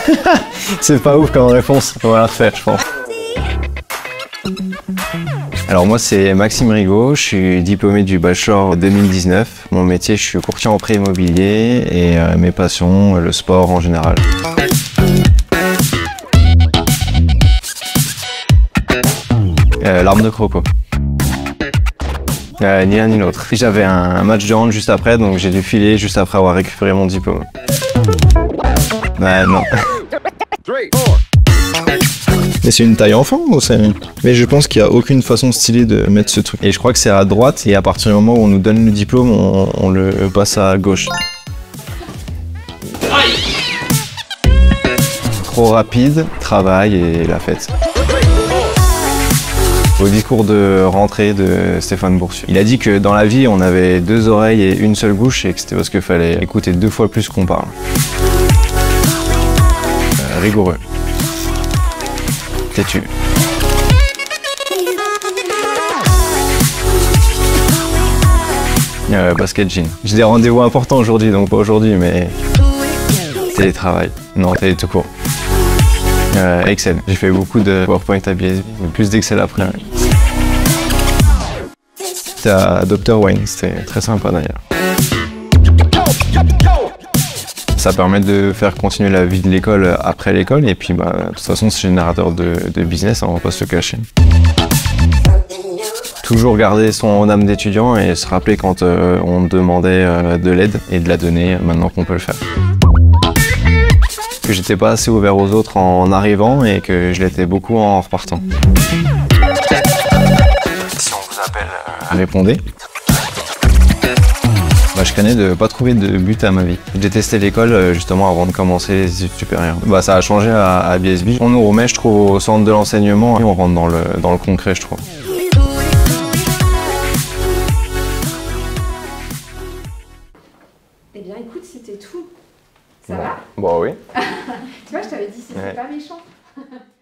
C'est pas ouf comme réponse, on va la refaire, je pense. Alors moi c'est Maxime Rigaud, je suis diplômé du bachelor 2019. Mon métier, je suis courtier en prêt immobilier et mes passions, le sport en général. L'arme de croco. Ni l'un ni l'autre. J'avais un match de hand juste après, donc j'ai dû filer juste après avoir récupéré mon diplôme. Non. Mais c'est une taille enfant ou c'est... Mais je pense qu'il n'y a aucune façon stylée de mettre ce truc. Et je crois que c'est à droite et à partir du moment où on nous donne le diplôme, on le passe à gauche. Trop rapide, travail et la fête. Au discours de rentrée de Stéphane Boursier. Il a dit que dans la vie, on avait 2 oreilles et une seule bouche et que c'était parce qu'il fallait écouter 2 fois plus qu'on parle. Rigoureux. Têtu. Basket jean. J'ai des rendez-vous importants aujourd'hui, donc pas aujourd'hui, mais... Télétravail. Non, télé tout court. Excel. J'ai fait beaucoup de PowerPoint à BSB, mais plus d'Excel après. C'était à Dr Wayne, c'était très sympa d'ailleurs. Ça permet de faire continuer la vie de l'école après l'école et puis de toute façon c'est générateur de business, on va pas se le cacher. Toujours garder son âme d'étudiant et se rappeler quand on demandait de l'aide et de la donner maintenant qu'on peut le faire. Que j'étais pas assez ouvert aux autres en arrivant et que je l'étais beaucoup en repartant. Si on vous appelle, répondez. Je craignais de pas trouver de but à ma vie. J'ai testé l'école justement avant de commencer les études supérieures. Ça a changé à BSB. On nous remet, je trouve, au centre de l'enseignement et on rentre dans le concret, je trouve. Eh bien écoute, c'était tout. Ça va? Bon oui. Tu vois, je t'avais dit, c'est pas méchant.